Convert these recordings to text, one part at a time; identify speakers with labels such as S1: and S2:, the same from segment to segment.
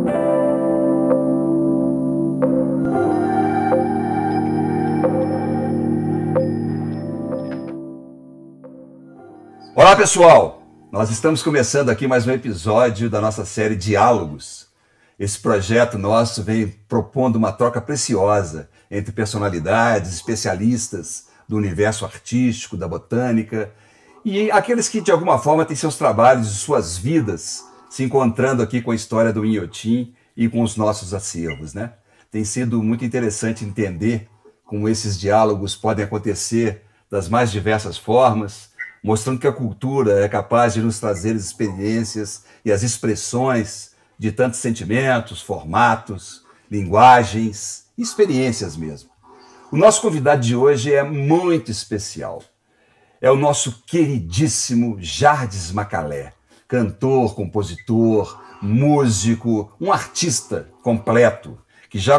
S1: Olá pessoal, nós estamos começando aqui mais um episódio da nossa série Diálogos. Esse projeto nosso vem propondo uma troca preciosa entre personalidades, especialistas do universo artístico, da botânica e aqueles que de alguma forma têm seus trabalhos e suas vidas se encontrando aqui com a história do Inhotim e com os nossos acervos, né? Tem sido muito interessante entender como esses diálogos podem acontecer das mais diversas formas, mostrando que a cultura é capaz de nos trazer as experiências e as expressões de tantos sentimentos, formatos, linguagens, experiências mesmo. O nosso convidado de hoje é muito especial. É o nosso queridíssimo Jardes Macalé, cantor, compositor, músico, um artista completo, que já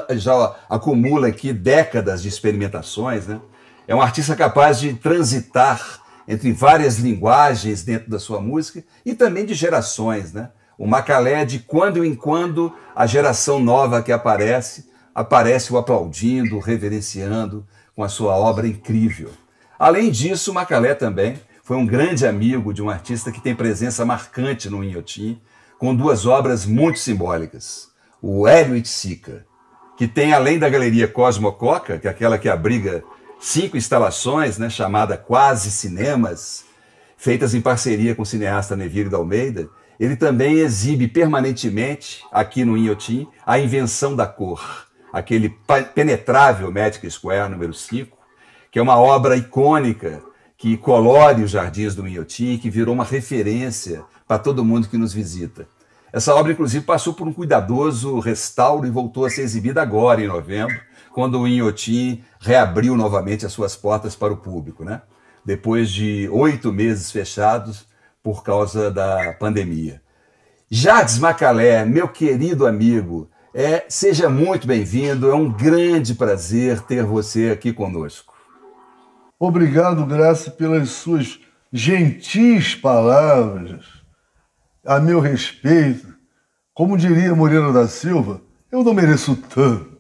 S1: acumula aqui décadas de experimentações, né? É um artista capaz de transitar entre várias linguagens dentro da sua música e também de gerações, né? O Macalé, de quando em quando, a geração nova que aparece o aplaudindo, reverenciando com a sua obra incrível. Além disso, o Macalé também foi um grande amigo de um artista que tem presença marcante no Inhotim, com duas obras muito simbólicas. O Hélio Oiticica, que tem, além da Galeria Cosmococa, que é aquela que abriga 5 instalações, né, chamada Quase Cinemas, feitas em parceria com o cineasta Neville de Almeida, ele também exibe permanentemente, aqui no Inhotim, A Invenção da Cor, aquele penetrável Magic Square número 5, que é uma obra icônica que colore os jardins do Inhotim, que virou uma referência para todo mundo que nos visita. Essa obra, inclusive, passou por um cuidadoso restauro e voltou a ser exibida agora, em novembro, quando o Inhotim reabriu novamente as suas portas para o público, né? Depois de 8 meses fechados por causa da pandemia. Jardes Macalé, meu querido amigo, seja muito bem-vindo, é um grande prazer ter você aqui conosco.
S2: Obrigado, Graça, pelas suas gentis palavras a meu respeito. Como diria Moreira da Silva, eu não mereço tanto.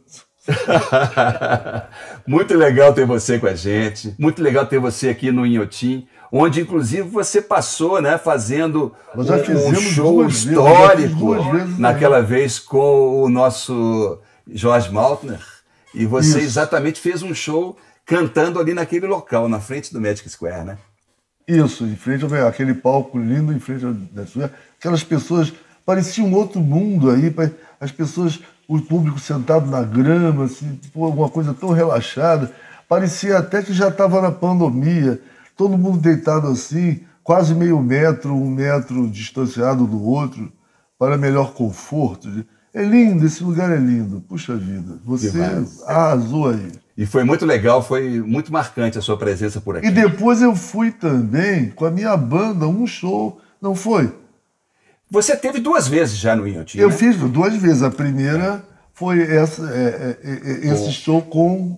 S1: Muito legal ter você com a gente, muito legal ter você aqui no Inhotim, onde inclusive você passou, né, fazendo um show histórico naquela vez com o nosso Jorge Maltner, e você exatamente fez um show cantando ali naquele local, na frente do Magic Square, né?
S2: Isso, em frente aquele palco lindo, em frente da Square, aquelas pessoas, parecia um outro mundo aí, as pessoas, o público sentado na grama, assim, alguma coisa tão relaxada. Parecia até que já estava na pandemia, todo mundo deitado assim, quase meio metro, 1 metro distanciado do outro, para melhor conforto. É lindo, esse lugar é lindo. Puxa vida, você arrasou aí.
S1: E foi muito legal, foi muito marcante a sua presença por aqui.
S2: E depois eu fui também com a minha banda, um show, não foi?
S1: Você teve 2 vezes já no Inhotim,
S2: Eu
S1: né?
S2: fiz 2 vezes. A primeira foi esse show com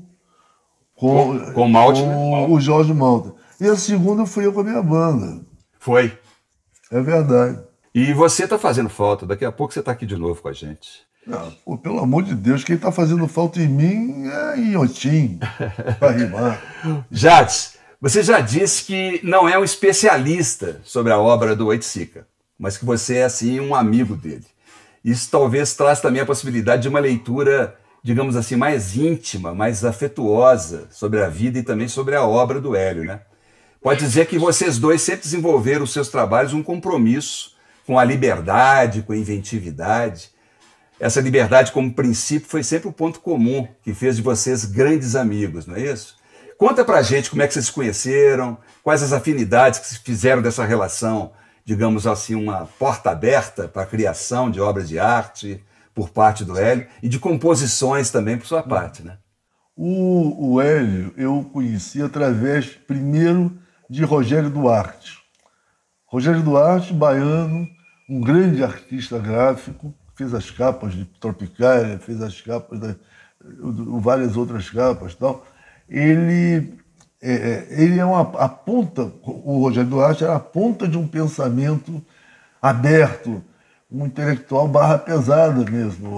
S2: o Jorge Malta. E a segunda fui eu com a minha banda.
S1: Foi.
S2: É verdade.
S1: E você está fazendo falta. Daqui a pouco você está aqui de novo com a gente.
S2: Não, pô, pelo amor de Deus, quem está fazendo falta em mim é Inhotim, para rimar.
S1: Jardes, você já disse que não é um especialista sobre a obra do Oiticica, mas que você é, assim, um amigo dele. Isso talvez traz também a possibilidade de uma leitura, digamos assim, mais íntima, mais afetuosa sobre a vida e também sobre a obra do Hélio, né? Pode dizer que vocês dois sempre desenvolveram os seus trabalhos um compromisso com a liberdade, com a inventividade. Essa liberdade como princípio foi sempre o ponto comum que fez de vocês grandes amigos, não é isso? Conta pra gente como é que vocês se conheceram, quais as afinidades que se fizeram dessa relação, digamos assim, uma porta aberta para a criação de obras de arte por parte do Hélio e de composições também por sua parte, né?
S2: O Hélio eu conheci através, primeiro, de Rogério Duarte. Rogério Duarte, baiano, um grande artista gráfico, fez as capas de Tropicália, fez as capas de várias outras capas e tal. Ele é a ponta, o Rogério Duarte era a ponta de um pensamento aberto, um intelectual barra pesada mesmo.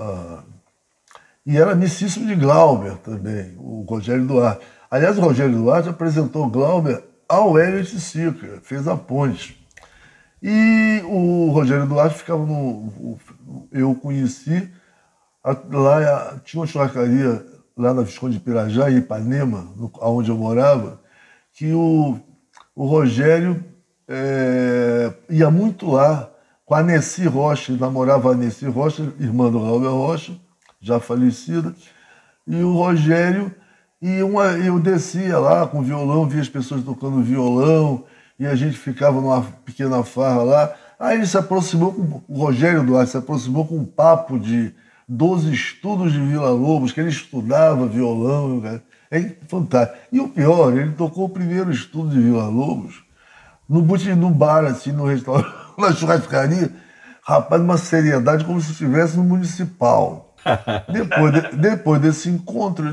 S2: E era amicíssimo de Glauber também, o Rogério Duarte. Aliás, o Rogério Duarte apresentou Glauber ao Elliot Sica, fez a ponte. E o Rogério Duarte ficava no... Eu conheci, lá tinha uma churrascaria lá na Visconde de Pirajá, em Ipanema, onde eu morava, que o Rogério ia muito lá com a Nessi Rocha, namorava a Nessi Rocha, irmã do Glauber Rocha, já falecida, e o Rogério, eu descia lá com violão, via as pessoas tocando violão, e a gente ficava numa pequena farra lá. Aí ele se aproximou, o Rogério Duarte se aproximou com um papo dos estudos de Villa-Lobos, que ele estudava violão, cara. É fantástico. E o pior, ele tocou o primeiro estudo de Villa-Lobos no bar, assim, no restaurante, na churrascaria, rapaz, uma seriedade como se estivesse no municipal. Depois desse encontro,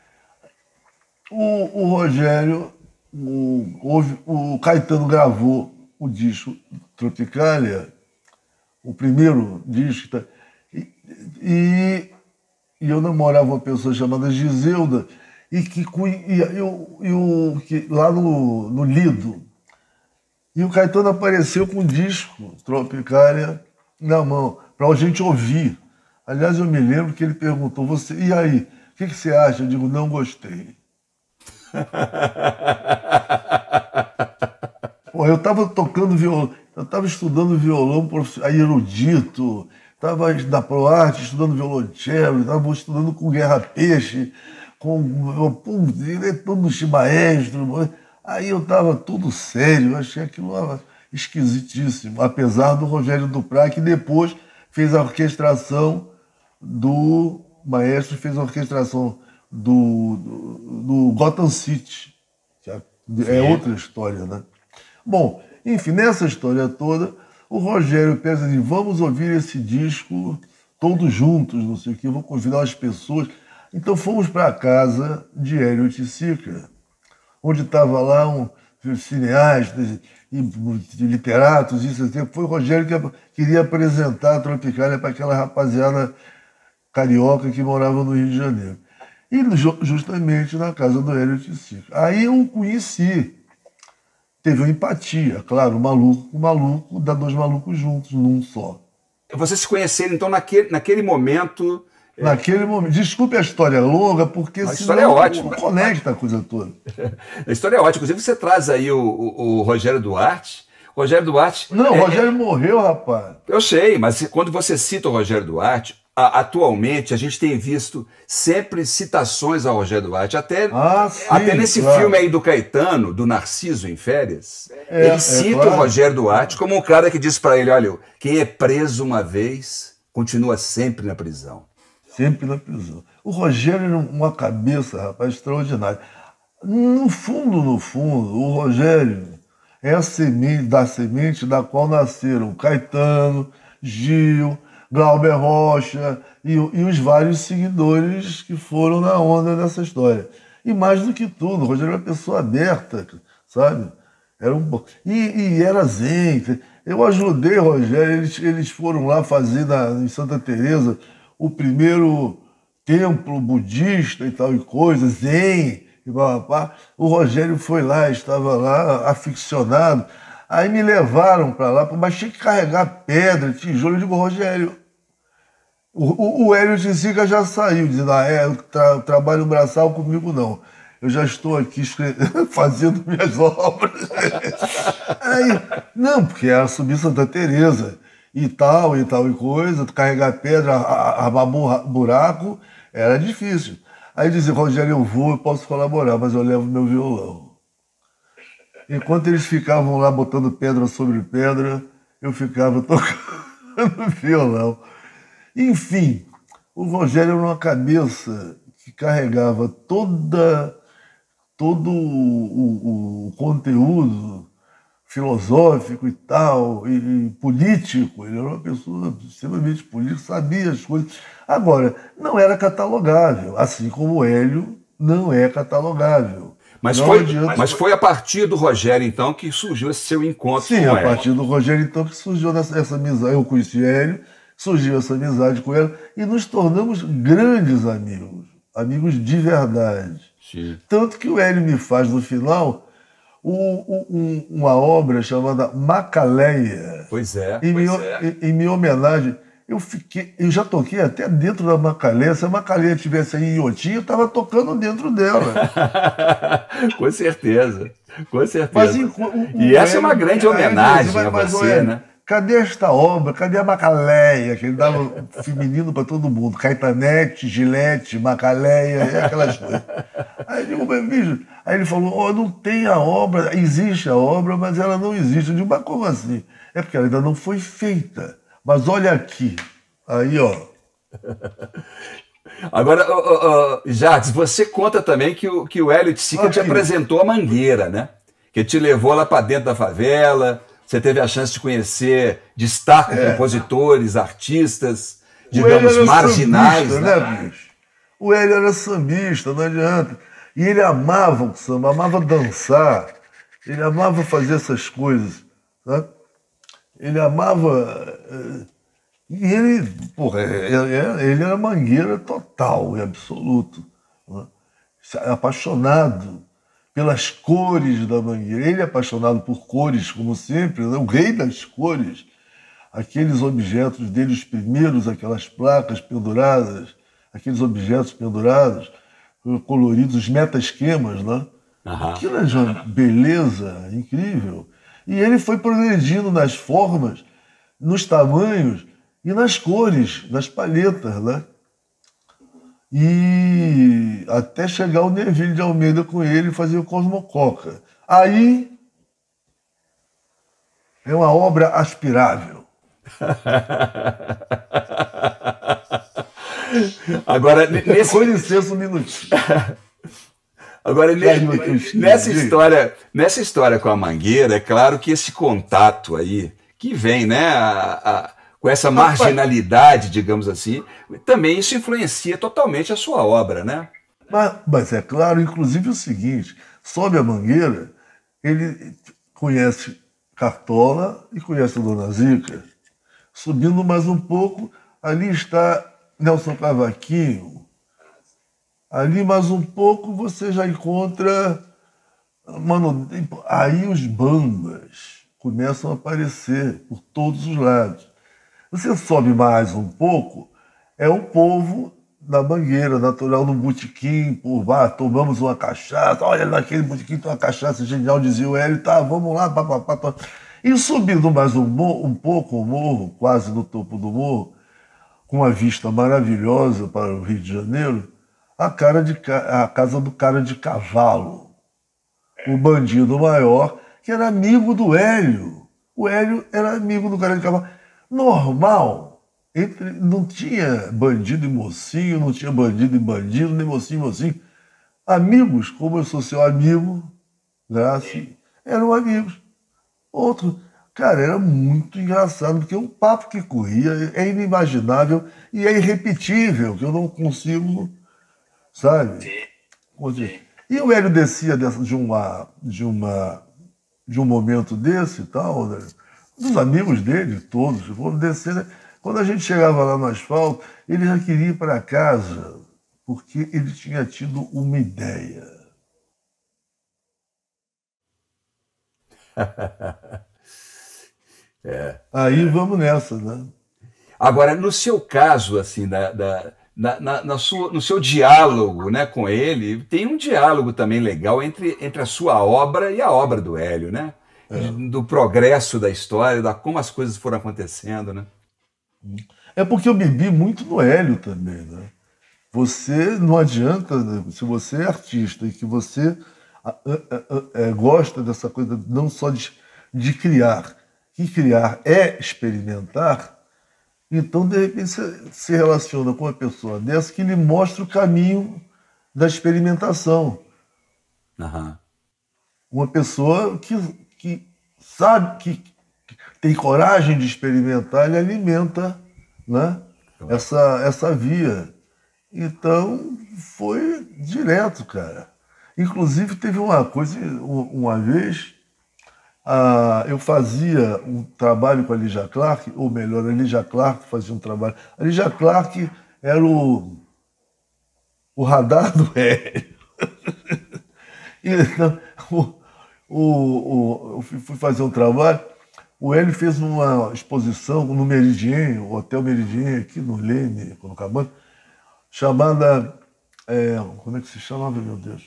S2: o Rogério, o Caetano gravou o disco Tropicália, o primeiro disco, e eu namorava uma pessoa chamada Giselda, lá no Lido. E o Caetano apareceu com o disco Tropicália na mão, para a gente ouvir. Aliás, eu me lembro que ele perguntou, e aí, o que você acha? Eu digo, não gostei. Pô, eu estava tocando violão, eu estava estudando violão erudito, estava na ProArte estudando violoncelo, estava estudando com Guerra Peixe, diretor do maestro. Aí eu estava tudo sério, eu achei aquilo esquisitíssimo, apesar do Rogério Duprat, que depois fez a orquestração do maestro, fez a orquestração do Gotham City, que é outra história, né? Bom, enfim, nessa história toda, o Rogério pensa assim, vamos ouvir esse disco todos juntos, não sei o quê, vou convidar as pessoas. Então fomos para a casa de Elliot Sica, onde estava lá um cineastas e literatos, isso assim. Foi o Rogério que queria apresentar a Tropicália para aquela rapaziada carioca que morava no Rio de Janeiro. E justamente na casa do Elliot Sica. Aí eu o conheci. Teve uma empatia, claro, o maluco com o maluco, dá dois malucos juntos, num só.
S1: Vocês se conheceram, então, naquele momento...
S2: Naquele momento. Desculpe a história longa, porque
S1: a história é ótima.
S2: Não conecta a coisa toda.
S1: A história é ótima. Inclusive, você traz aí o Rogério Duarte. Rogério Duarte...
S2: Não, o Rogério morreu, rapaz.
S1: Eu sei, mas quando você cita o Rogério Duarte, atualmente a gente tem visto sempre citações ao Rogério Duarte. Até nesse filme aí do Caetano, do Narciso em Férias, ele cita claro. O Rogério Duarte como um cara que diz para ele, olha, quem é preso uma vez, continua sempre na prisão.
S2: Sempre na prisão. O Rogério era uma cabeça, rapaz, extraordinária. No fundo, o Rogério é a semente da qual nasceram Caetano, Gil, Glauber Rocha e os vários seguidores que foram na onda dessa história. E mais do que tudo, o Rogério era uma pessoa aberta, sabe? E era zen. Eu ajudei o Rogério, eles foram lá fazer em Santa Teresa o primeiro templo budista e tal e coisa, zen, e blá. O Rogério foi lá, estava lá, aficionado. Aí me levaram para lá, mas tinha que carregar pedra, tijolo. Eu digo, Rogério, o Elliot Sica já saiu, dizendo, trabalho braçal comigo não. Eu já estou aqui fazendo minhas obras. Aí, não, porque era subir Santa Teresa e tal e coisa, carregar pedra, armar buraco, era difícil. Aí dizia, Rogério, eu posso colaborar, mas eu levo meu violão. Enquanto eles ficavam lá botando pedra sobre pedra, eu ficava tocando violão. Enfim, o Rogério era uma cabeça que carregava todo o conteúdo filosófico e tal, e político. Ele era uma pessoa extremamente política, sabia as coisas. Agora, não era catalogável, assim como o Hélio não é catalogável.
S1: Mas,
S2: Não
S1: foi,
S2: adianta.
S1: mas foi a partir do Rogério, então, que surgiu esse seu encontro
S2: Sim,
S1: com
S2: a
S1: ele.
S2: partir do Rogério, então, que surgiu essa amizade. Eu conheci Hélio, surgiu essa amizade com ele e nos tornamos grandes amigos, amigos de verdade.
S1: Sim.
S2: Tanto que o Hélio me faz, no final, uma obra chamada Macaleia.
S1: Pois é.
S2: Em minha homenagem, eu já toquei até dentro da Macaleia. Se a Macaleia estivesse aí em Iotim, eu estava tocando dentro dela.
S1: Com certeza. Com certeza.
S2: Mas,
S1: e essa é uma grande homenagem a você, né?
S2: Cadê esta obra? Cadê a Macaleia? Que ele dava feminino para todo mundo. Caetanete, Gilete, Macaleia, aquelas coisas. Aí eu digo, bicho. Aí ele falou, não tem a obra, existe a obra, mas ela não existe. Eu digo, mas como assim? É porque ela ainda não foi feita. Mas olha aqui. Aí, ó.
S1: Agora, Jacques, você conta também que o Hélio Tsica te apresentou a Mangueira, né? Que te levou lá para dentro da favela. Você teve a chance de conhecer, de estar com compositores, artistas, digamos, marginais.
S2: Sambista, né, bicho? O Hélio era sambista, não adianta. E ele amava o samba, amava dançar, ele amava fazer essas coisas, sabe? Ele amava... E ele, porra, ele era mangueira total e absoluto, né? Apaixonado pelas cores da mangueira. Ele é apaixonado por cores, como sempre, né? O rei das cores. Aqueles objetos dele, os primeiros, aquelas placas penduradas, aqueles objetos pendurados, coloridos, os meta-esquemas, né?
S1: Uhum.
S2: Aquilo é de uma beleza incrível. E ele foi progredindo nas formas, nos tamanhos e nas cores, nas palhetas, né? E até chegar o Neville de Almeida com ele e fazer o Cosmococa. Aí é uma obra aspirável.
S1: Agora,
S2: com licença um minutinho.
S1: Agora, nessa história com a Mangueira, é claro que esse contato aí, que vem, né, com essa marginalidade, digamos assim, também isso influencia totalmente a sua obra, né?
S2: Mas é claro, inclusive o seguinte, sobe a Mangueira, ele conhece Cartola e conhece a Dona Zica. Subindo mais um pouco, ali está Nelson Cavaquinho. Ali mais um pouco você já encontra... Mano, aí os bambas começam a aparecer por todos os lados. Você sobe mais um pouco, é o povo da Mangueira, natural do botequim, tomamos uma cachaça, olha naquele botequim tem uma cachaça genial, dizia o Hélio, tá, vamos lá, papapá. E subindo mais um pouco o morro, quase no topo do morro, com uma vista maravilhosa para o Rio de Janeiro, a casa do cara de cavalo, o bandido maior, que era amigo do Hélio. O Hélio era amigo do cara de cavalo. Normal. Não tinha bandido e mocinho, não tinha bandido e bandido, nem mocinho e mocinho. Amigos, como eu sou seu amigo, Graça, eram amigos. Outro, cara, era muito engraçado, porque o papo que corria é inimaginável e é irrepetível, que eu não consigo, sabe? Sim. E o Hélio descia de um momento desse e tal, né? Dos amigos dele, todos, foram descer. Quando a gente chegava lá no asfalto, ele já queria ir para casa, porque ele tinha tido uma ideia. Aí vamos nessa, né?
S1: Agora, no seu caso, assim, no seu diálogo, né, com ele, tem um diálogo também legal entre a sua obra e a obra do Hélio, né? Do progresso da história, como as coisas foram acontecendo, né?
S2: É porque eu bebi muito no Hélio também, né? Você não adianta, né? Se você é artista e que você gosta dessa coisa não só de criar, que criar é experimentar, então de repente você se relaciona com uma pessoa dessa que lhe mostra o caminho da experimentação.
S1: Uhum.
S2: Uma pessoa que sabe, que tem coragem de experimentar, ele alimenta, né, essa via. Então, foi direto, cara. Inclusive, teve uma coisa, uma vez, eu fazia um trabalho com a Lígia Clark, ou melhor, a Lígia Clark fazia um trabalho. A Lígia Clark era o radar do Hélio. Então, eu fui fazer um trabalho, o Hélio fez uma exposição no Meridien, o Hotel Meridien, aqui no Leme, Copacabana, chamada... como é que se chamava, meu Deus?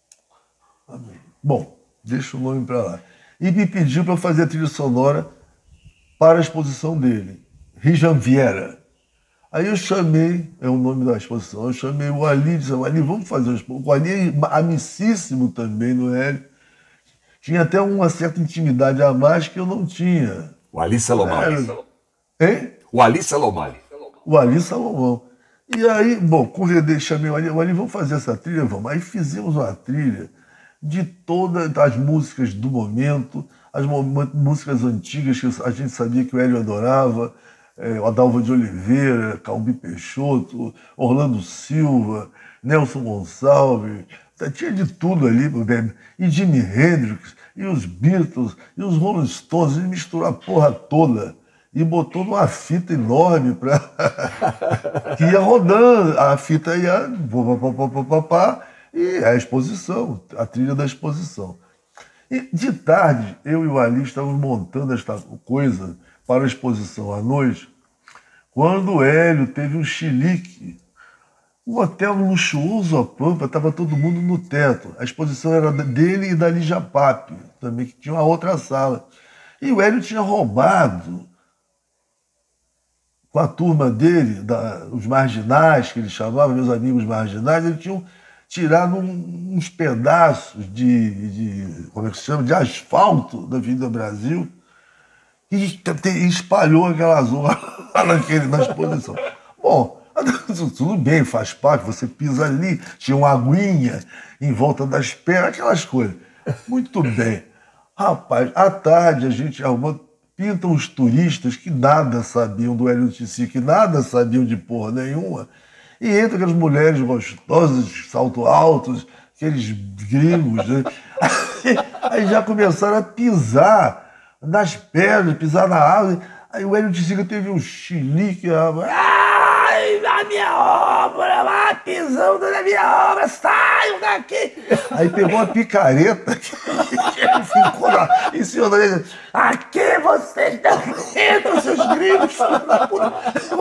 S2: Bom, deixa o nome para lá. E me pediu para fazer a trilha sonora para a exposição dele, Rijan Vieira. Aí eu chamei, é o nome da exposição, eu chamei o Ali, disse, Ali, vamos fazer uma exposição. O Ali é amicíssimo também no Hélio. Tinha até uma certa intimidade a mais que eu não tinha.
S1: O Ali Salomão.
S2: Hein?
S1: O Ali Salomão.
S2: O Ali Salomão. E aí, bom, convidei, chamei o Ali, vamos fazer essa trilha? Vamos. Aí fizemos uma trilha de todas as músicas do momento, as músicas antigas que a gente sabia que o Hélio adorava, Adalva de Oliveira, Calbi Peixoto, Orlando Silva, Nelson Gonçalves, tinha de tudo ali, e Jimi Hendrix, e os Beatles, e os Rolling Stones, ele misturou a porra toda e botou numa fita enorme que ia rodando, a fita ia e a exposição, a trilha da exposição. E de tarde, eu e o Ali estávamos montando esta coisa para a exposição à noite, quando o Hélio teve um chilique. Um hotel luxuoso a Pampa, estava todo mundo no teto. A exposição era dele e da Lígia Pape, também, que tinha uma outra sala. E o Hélio tinha roubado, com a turma dele, os marginais, que ele chamava, meus amigos marginais, eles tinham tirado uns pedaços como é que se chama, de asfalto da Avenida Brasil e espalhou aquela zona na exposição. Bom, tudo bem, faz parte, você pisa ali, tinha uma aguinha em volta das pernas, aquelas coisas. Muito bem. Rapaz, à tarde a gente pintam os turistas que nada sabiam do Hélio Tissi, que nada sabiam de porra nenhuma, e entram aquelas mulheres gostosas, salto altos, aqueles gringos, né? Aí já começaram a pisar nas pernas, pisar na árvore. Aí o Hélio Tissi teve um chilique, a minha obra, pisando na minha obra, saiam daqui! Aí pegou uma picareta que ele ficou lá em cima da gente. Aqui vocês não entram, seus gringos, filho da puta!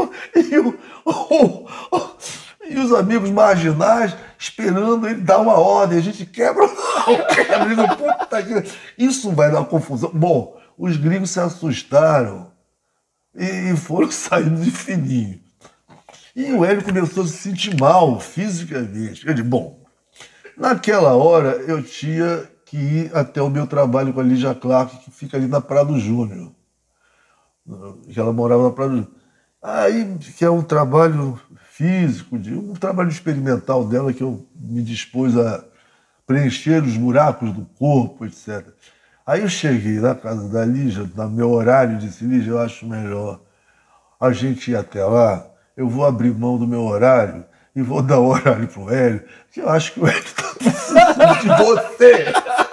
S2: E os amigos marginais esperando ele dar uma ordem. A gente quebra o puta que... Isso vai dar confusão. Bom, os gringos se assustaram e foram saindo de fininho. E o Hélio começou a se sentir mal fisicamente. Eu disse, bom, naquela hora eu tinha que ir até o meu trabalho com a Lígia Clark, que fica ali na Prado Júnior. Que ela morava na Prado Júnior. Aí, que é um trabalho físico, um trabalho experimental dela, que eu me dispus a preencher os buracos do corpo, etc. Aí eu cheguei na casa da Lígia, no meu horário, e disse, Lígia, eu acho melhor a gente ir até lá. Eu vou abrir mão do meu horário e vou dar o horário pro Hélio, que eu acho que o Hélio está precisando de você.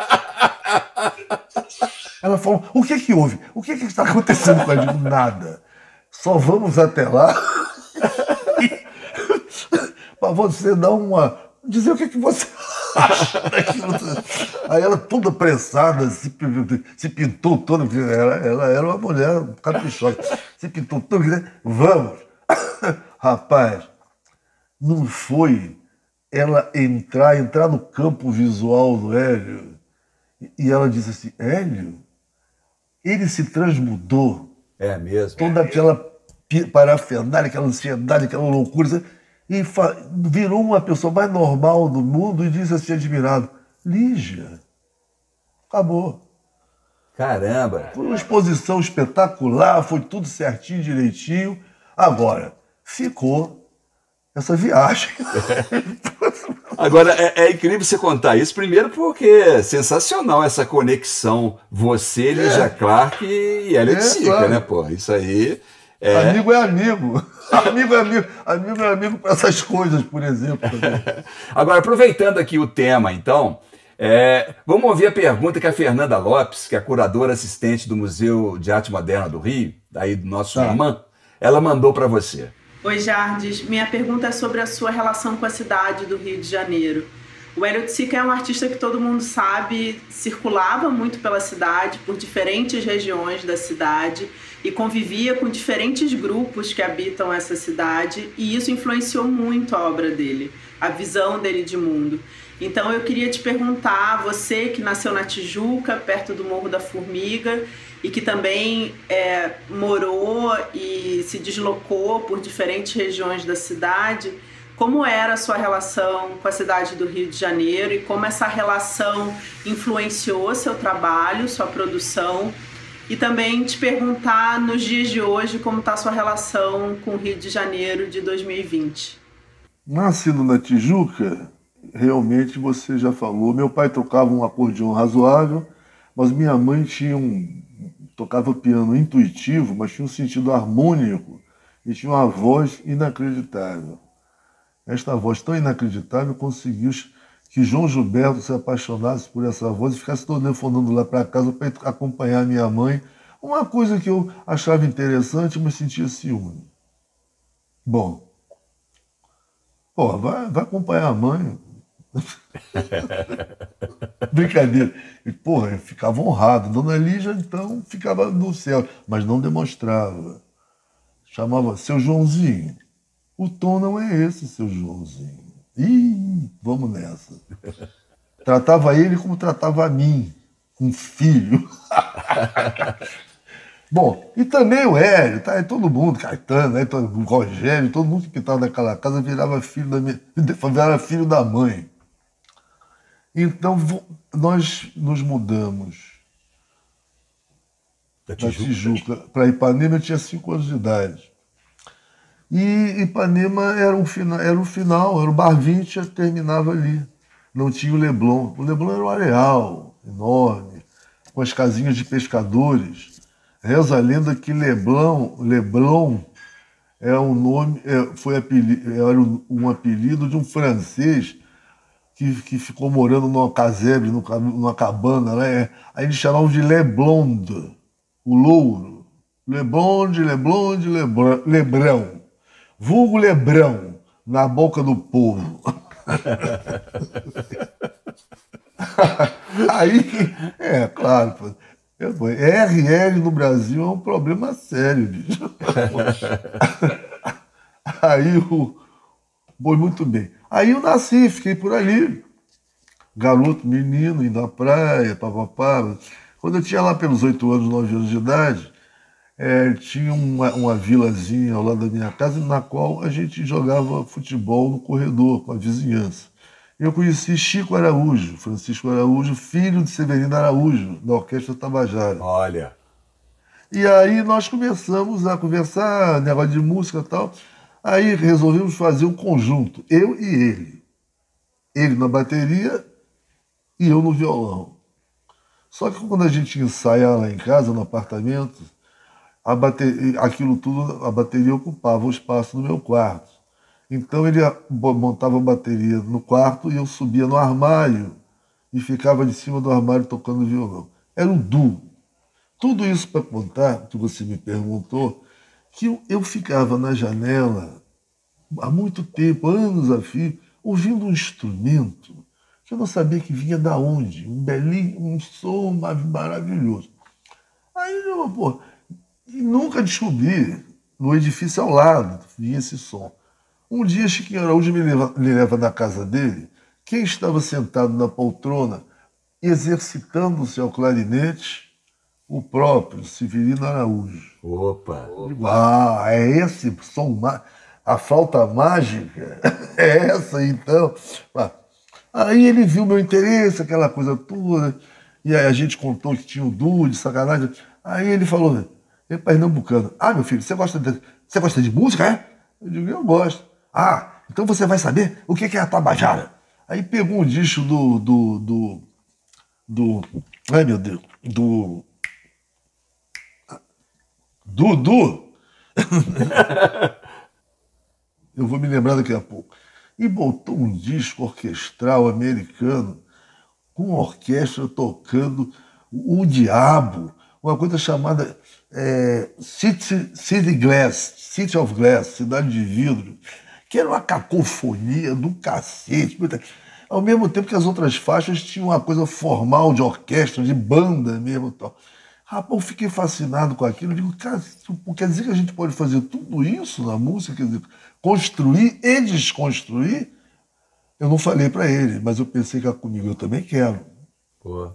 S2: Ela falou, o que houve? O que está acontecendo com a gente? Nada. Só vamos até lá para você dar dizer o que você acha daquilo. Aí ela toda apressada, se pintou toda, ela era uma mulher caprichosa, se pintou toda, vamos. Rapaz, não foi ela entrar no campo visual do Hélio, e ela disse assim, Hélio, ele se transmudou.
S1: É mesmo.
S2: Toda aquela parafernália, aquela ansiedade, aquela loucura, e virou uma pessoa mais normal do mundo e disse assim, admirado, Lígia, acabou.
S1: Caramba.
S2: Foi uma exposição espetacular, foi tudo certinho, direitinho. Agora, ficou essa viagem.
S1: Agora, é incrível você contar isso, primeiro porque é sensacional essa conexão, você, Lígia Clark e Hélio de Sica,
S2: claro.
S1: né, pô? Isso aí
S2: Amigo é amigo. Amigo é amigo. Amigo é amigo para essas coisas, por exemplo. Também.
S1: Agora, aproveitando aqui o tema, então, vamos ouvir a pergunta que a Fernanda Lopes, que é a curadora assistente do Museu de Arte Moderna do Rio, daí do nosso IMAN, ela mandou para você.
S3: Oi, Jardes. Minha pergunta é sobre a sua relação com a cidade do Rio de Janeiro. O Hélio de Sica é um artista que todo mundo sabe, circulava muito pela cidade, por diferentes regiões da cidade e convivia com diferentes grupos que habitam essa cidade, e isso influenciou muito a obra dele, a visão dele de mundo. Então eu queria te perguntar, você que nasceu na Tijuca, perto do Morro da Formiga, e que também morou e se deslocou por diferentes regiões da cidade, como era a sua relação com a cidade do Rio de Janeiro e como essa relação influenciou seu trabalho, sua produção, e também te perguntar nos dias de hoje como está a sua relação com o Rio de Janeiro de 2020.
S2: Nascido na Tijuca, realmente você já falou, meu pai tocava um acordeão razoável, mas minha mãe tocava piano intuitivo, mas tinha um sentido harmônico e tinha uma voz inacreditável. Esta voz tão inacreditável conseguiu que João Gilberto se apaixonasse por essa voz e ficasse telefonando lá para casa para acompanhar minha mãe. Uma coisa que eu achava interessante, mas sentia ciúme. Bom, vai acompanhar a mãe. Brincadeira. E, eu ficava honrado. Dona Lígia, então, ficava no céu, mas não demonstrava. Chamava seu Joãozinho. O tom não é esse, seu Joãozinho. Ih, vamos nessa. Tratava ele como tratava a mim, um filho. Bom, e também o Hélio, tá? Todo mundo, Caetano, o Rogério, todo mundo que estava naquela casa virava filho da mãe. Então, nós nos mudamos da Tijuca para Ipanema, eu tinha 5 anos de idade. E Ipanema era o final, era o Bar 20, terminava ali. Não tinha o Leblon. O Leblon era um areal enorme, com as casinhas de pescadores. Reza a lenda que Leblon era um apelido de um francês que ficou morando numa casebre, numa cabana lá. Aí eles chamavam de Leblonde, o louro. Leblonde, Lebrão. Vulgo Lebrão, na boca do povo. Aí, claro, RL no Brasil é um problema sério, bicho. Muito bem. Aí eu nasci, fiquei por ali, garoto, menino, indo à praia, papapá. Quando eu tinha lá pelos 8 anos, 9 anos de idade, tinha uma vilazinha ao lado da minha casa, na qual a gente jogava futebol no corredor com a vizinhança. Eu conheci Francisco Araújo, filho de Severino Araújo, da Orquestra Tabajara.
S1: Olha.
S2: E aí nós começamos a conversar, negócio de música e tal. Aí resolvemos fazer um conjunto, eu e ele. Ele na bateria e eu no violão. Só que quando a gente ensaiava lá em casa, no apartamento, a bateria ocupava o espaço do meu quarto. Então ele montava a bateria no quarto e eu subia no armário e ficava de cima do armário tocando violão. Era um duo. Tudo isso para contar, que você me perguntou, que eu ficava na janela há muito tempo, anos a fio, ouvindo um instrumento que eu não sabia que vinha da onde, um som maravilhoso. Aí eu, e nunca descobri, no edifício ao lado, vinha esse som. Um dia, Chiquinho Araújo me leva na casa dele. Quem estava sentado na poltrona, exercitando-se ao clarinete, o próprio Severino Araújo.
S1: Opa!
S2: É esse som, a flauta mágica? É essa, então? Aí ele viu meu interesse, aquela coisa toda, e aí a gente contou que tinha um duo de sacanagem. Aí ele falou, pernambucano, meu filho, você gosta de música, é? Eu digo, eu gosto. Então você vai saber o que é a Tabajara. Aí pegou um disco ai meu Deus, do Dudu, Eu vou me lembrar daqui a pouco. E botou um disco orquestral americano com orquestra tocando o diabo, uma coisa chamada City of Glass, Cidade de Vidro, que era uma cacofonia do cacete. Ao mesmo tempo que as outras faixas tinham uma coisa formal de orquestra, de banda mesmo. Tal. Rapaz, eu fiquei fascinado com aquilo. Eu digo, cara, quer dizer que a gente pode fazer tudo isso na música? Quer dizer, construir e desconstruir? Eu não falei para ele, mas eu pensei que comigo eu também quero.
S1: Pô.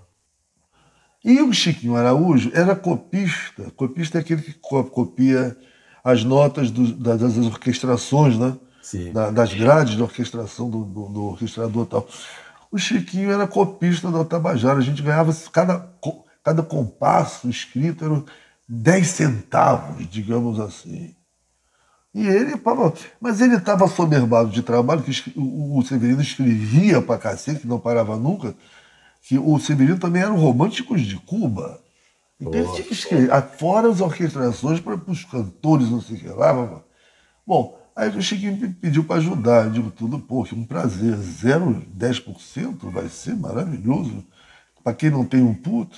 S2: E o Chiquinho Araújo era copista. Copista é aquele que copia as notas das orquestrações, né?
S1: Sim.
S2: Das grades de orquestração do orquestrador e tal. O Chiquinho era copista da Tabajara. A gente ganhava cada compasso escrito era 10 centavos, digamos assim. E mas ele estava soberbado de trabalho, que o Severino escrevia pra cacete, que não parava nunca, que o Severino também era um romântico de Cuba. Então ele tinha que escrever, fora as orquestrações para os cantores, não sei o que lá. Bom, aí o Chiquinho me pediu para ajudar. Eu digo, tudo, pô, que um prazer. 0,10% vai ser maravilhoso. Para quem não tem um puto.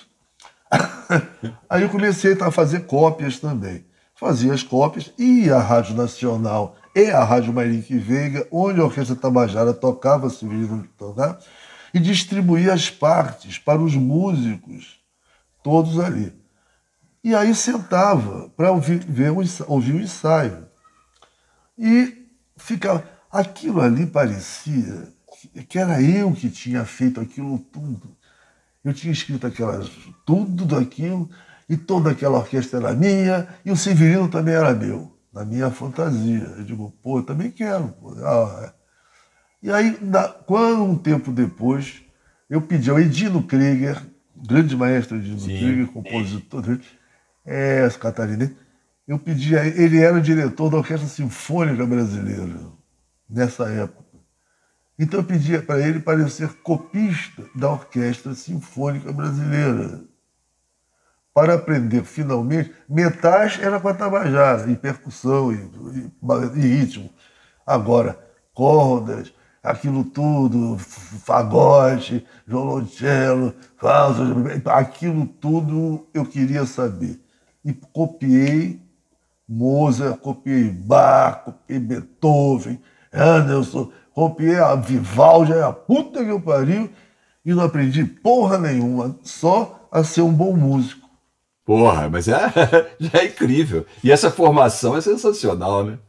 S2: Aí eu comecei a fazer cópias também. Fazia as cópias, ia à Rádio Nacional e à Rádio Marinque Veiga, onde a Orquestra Tabajara tocava Severino tocar, e distribuía as partes para os músicos, todos ali. E aí sentava para ouvir o ensaio. E ficava. Aquilo ali parecia que era eu que tinha feito aquilo tudo. Eu tinha escrito tudo daquilo, e toda aquela orquestra era minha, e o Severino também era meu, na minha fantasia. Eu digo, pô, eu também quero. Pô. E aí, um tempo depois, eu pedi ao Edino Krieger, grande maestro Edino Krieger, compositor, catarinense, eu pedi a ele, era diretor da Orquestra Sinfônica Brasileira, nessa época. Então eu pedi para ele para ser copista da Orquestra Sinfônica Brasileira, para aprender finalmente. Metais era com a Tabajara, e percussão, e ritmo. Agora, cordas, aquilo tudo, fagote, violoncelo, flauta, aquilo tudo eu queria saber. E copiei Mozart, copiei Bach, copiei Beethoven, Anderson, copiei a Vivaldi, a puta que eu pariu, e não aprendi porra nenhuma, só a ser um bom músico.
S1: Porra, mas já é incrível. E essa formação é sensacional, né?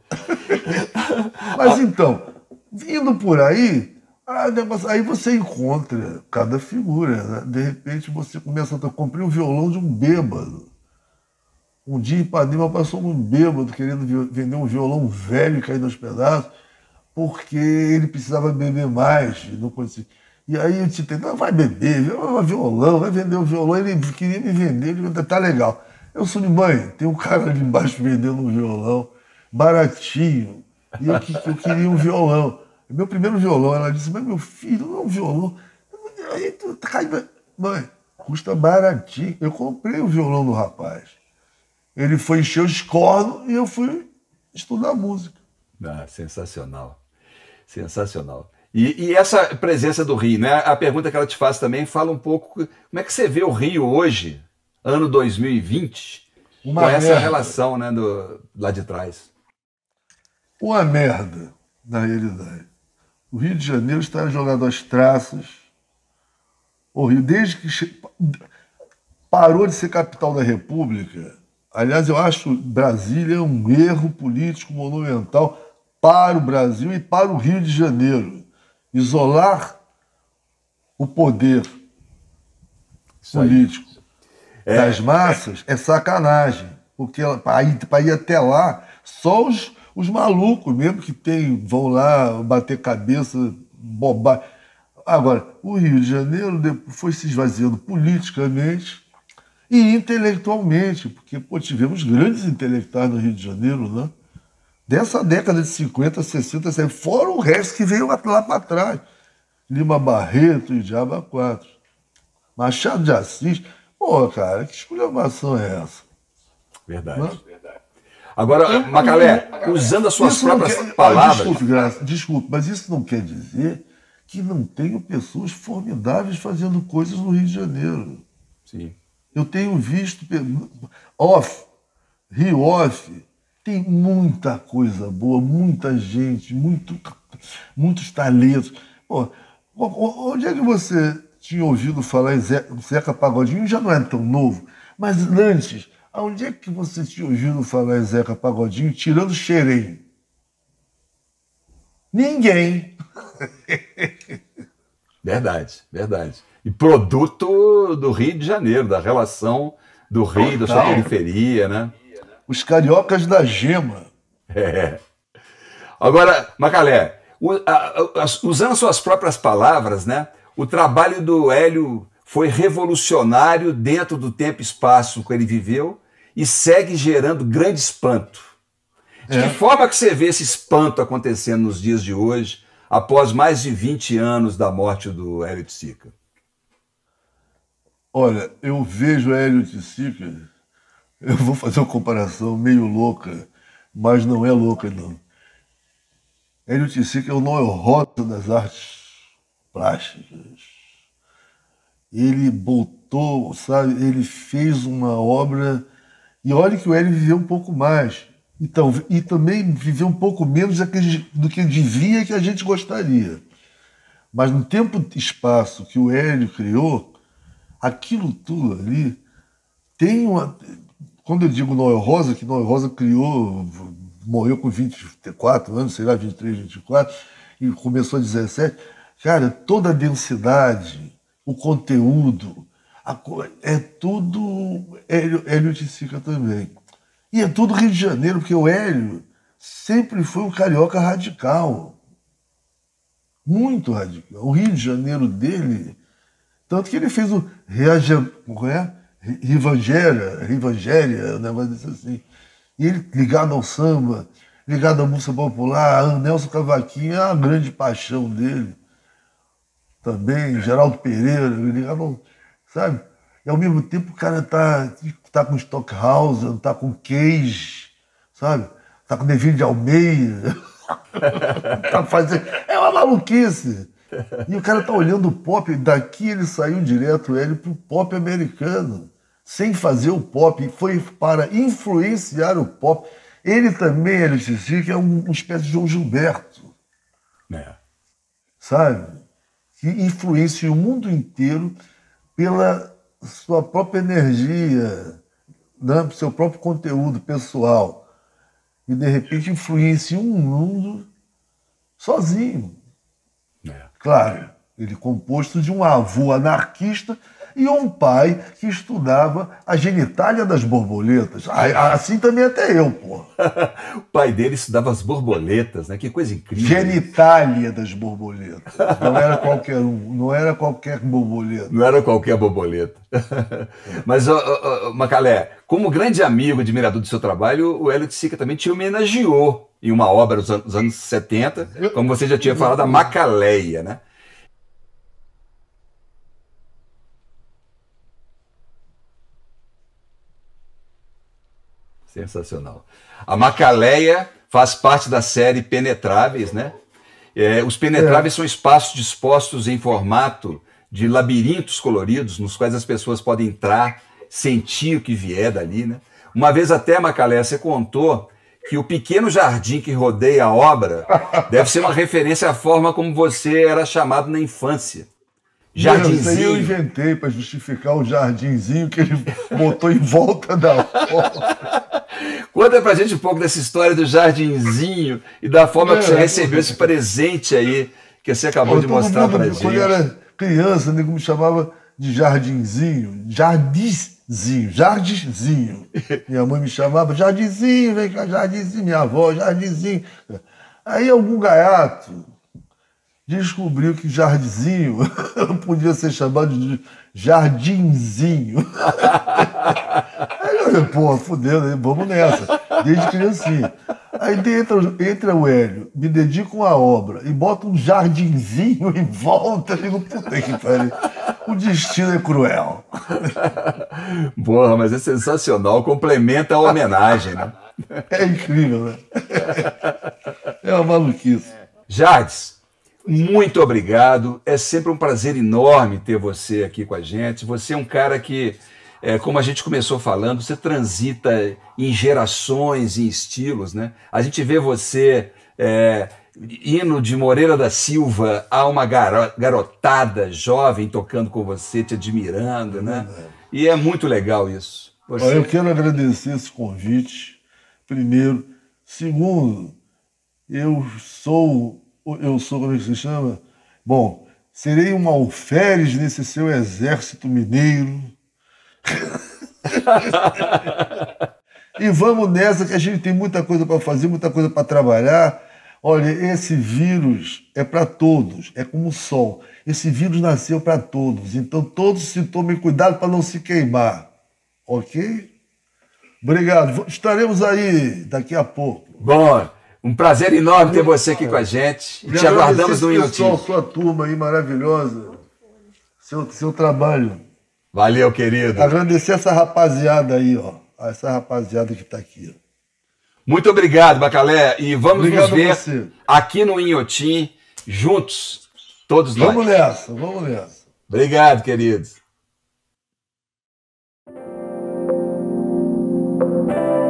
S2: Mas então, indo por aí, aí você encontra cada figura, né? De repente você começa a comprei um violão de um bêbado. Um dia em Ipanema passou um bêbado querendo vender um violão velho e cair nos pedaços, porque ele precisava beber mais, não conseguia. E aí eu te não vai beber, violão, vai vender o violão, ele queria me vender, ele disse, tá legal. Eu falei, mãe, tem um cara ali embaixo vendendo um violão, baratinho, e eu queria um violão. Meu primeiro violão, ela disse, mas meu filho, não é um violão. Aí tu cai, mãe, custa baratinho. Eu comprei o violão do rapaz. Ele foi encher os cornos e eu fui estudar música.
S1: Sensacional. Sensacional. E essa presença do Rio, né? A pergunta que ela te faz também fala um pouco como é que você vê o Rio hoje, ano 2020, com essa relação, né, lá de trás.
S2: Uma merda, na realidade. O Rio de Janeiro está jogado às traças. O Rio, desde que parou de ser capital da República, aliás, eu acho Brasília um erro político monumental para o Brasil e para o Rio de Janeiro. Isolar o poder político das massas é sacanagem, porque para ir até lá, só os malucos mesmo que vão lá bater cabeça, bobar. Agora, o Rio de Janeiro foi se esvaziando politicamente e intelectualmente, porque tivemos grandes intelectuais no Rio de Janeiro, né? Dessa década de 50, 60, 70, fora o resto que veio lá para trás. Lima Barreto e Diaba 4. Machado de Assis. Pô, cara, que esculhambação é essa?
S1: Verdade, verdade. Agora, Macalé, usando as suas próprias palavras...
S2: Desculpe, Graça, desculpe, mas isso não quer dizer que não tenho pessoas formidáveis fazendo coisas no Rio de Janeiro.
S1: Sim.
S2: Eu tenho visto off, Rio off, tem muita coisa boa, muita gente, muitos talentos. Pô, onde é que você tinha ouvido falar em Zeca Pagodinho? Já não é tão novo, mas antes, onde é que você tinha ouvido falar em Zeca Pagodinho tirando Xerém? Ninguém.
S1: Verdade, verdade. E produto do Rio de Janeiro, da relação do Rio, da sua periferia, né?
S2: Os cariocas da gema.
S1: É. Agora, Macalé, usando suas próprias palavras, né? O trabalho do Hélio foi revolucionário dentro do tempo e espaço que ele viveu e segue gerando grande espanto. De que forma que você vê esse espanto acontecendo nos dias de hoje, após mais de 20 anos da morte do Hélio de Sica?
S2: Olha, eu vejo Hélio de Sica, eu vou fazer uma comparação meio louca, mas não é louca, não. Hélio de Sica é o Noel Rosa das artes plásticas. Ele botou, sabe, ele fez uma obra, e olha que o Hélio viveu um pouco mais. Então, e também viveu um pouco menos do que devia, que a gente gostaria. Mas no tempo e espaço que o Hélio criou, aquilo tudo ali tem uma... Quando eu digo Noel Rosa, que Noel Rosa criou, morreu com 24 anos, sei lá, 23, 24, e começou a 17. Cara, toda a densidade, o conteúdo, é tudo Hélio de Sica também. E é tudo Rio de Janeiro, porque o Hélio sempre foi um carioca radical. Muito radical. O Rio de Janeiro dele, tanto que ele fez o Rivangéria, um negócio desse assim. E ele ligado ao samba, ligado à música popular, Nelson Cavaquinho é a grande paixão dele. Também, Geraldo Pereira, ligado ao, sabe? E ao mesmo tempo o cara tá com Stockhausen, tá com Cage, sabe? Tá com Neville de Almeida. Tá fazendo... É uma maluquice. E o cara tá olhando o pop, daqui ele saiu direto, ele, pro pop americano, sem fazer o pop, foi para influenciar o pop. Ele também, ele dizia que é uma espécie de João Gilberto. Sabe? Que influencia o mundo inteiro pela sua própria energia, né? Seu próprio conteúdo pessoal. E, de repente, influencia um mundo sozinho. Claro, ele composto de um avô anarquista e um pai que estudava a genitália das borboletas. Assim também até eu, pô.
S1: O pai dele estudava as borboletas, né? Que coisa incrível.
S2: Genitália das borboletas. Não era qualquer um, não era qualquer borboleta.
S1: Não era qualquer borboleta. Mas, Macalé, como grande amigo, admirador do seu trabalho, o Hélio de Sica também te homenageou em uma obra dos anos 70, como você já tinha falado, a Macaleia, né? Sensacional. A Macaleia faz parte da série Penetráveis, né? Os Penetráveis são espaços dispostos em formato de labirintos coloridos, nos quais as pessoas podem entrar, sentir o que vier dali, né? Uma vez até, Macaleia, você contou que o pequeno jardim que rodeia a obra deve ser uma referência à forma como você era chamado na infância. Jardinzinho.
S2: Isso aí eu inventei para justificar o jardinzinho que ele botou em volta da obra.
S1: Conta pra gente um pouco dessa história do jardinzinho e da forma que você recebeu esse presente aí que você acabou de mostrar pra gente.
S2: Quando eu era criança, nego me chamava de jardinzinho, jardinzinho. Minha mãe me chamava jardinzinho, vem cá, jardinzinho, minha avó, jardinzinho. Aí algum gaiato descobriu que jardinzinho podia ser chamado de jardinzinho. Aí eu, pô, fudeu, né? Vamos nessa, desde criancinha. Aí entra o Hélio, me dedico a obra e bota um jardinzinho em volta. Eu digo, puta que pariu, o destino é cruel.
S1: Porra, mas é sensacional, complementa a homenagem, né?
S2: É incrível, né? É uma maluquice.
S1: Jardes, muito obrigado. É sempre um prazer enorme ter você aqui com a gente. Você é um cara que, como a gente começou falando, você transita em gerações, em estilos, né? A gente vê você indo de Moreira da Silva a uma garotada jovem tocando com você, te admirando, né? E é muito legal isso.
S2: Eu quero agradecer esse convite, primeiro. Segundo, eu sou, como é que se chama? Bom, serei um alferes nesse seu exército mineiro. E vamos nessa, que a gente tem muita coisa para fazer, muita coisa para trabalhar. Olha, esse vírus é para todos, é como o sol. Esse vírus nasceu para todos, então todos se tomem cuidado para não se queimar. Ok? Obrigado. Estaremos aí daqui a pouco.
S1: Bom, um prazer enorme ter você aqui com a gente. Te aguardamos no Inhotim.
S2: Sua turma aí maravilhosa. Seu trabalho.
S1: Valeu, querido.
S2: Agradecer essa rapaziada aí, ó. Essa rapaziada que está aqui, ó.
S1: Muito obrigado, Bacalé. E vamos nos ver
S2: você.
S1: aqui no Inhotim, juntos, todos nós.
S2: Vamos nessa, vamos nessa.
S1: Obrigado, queridos.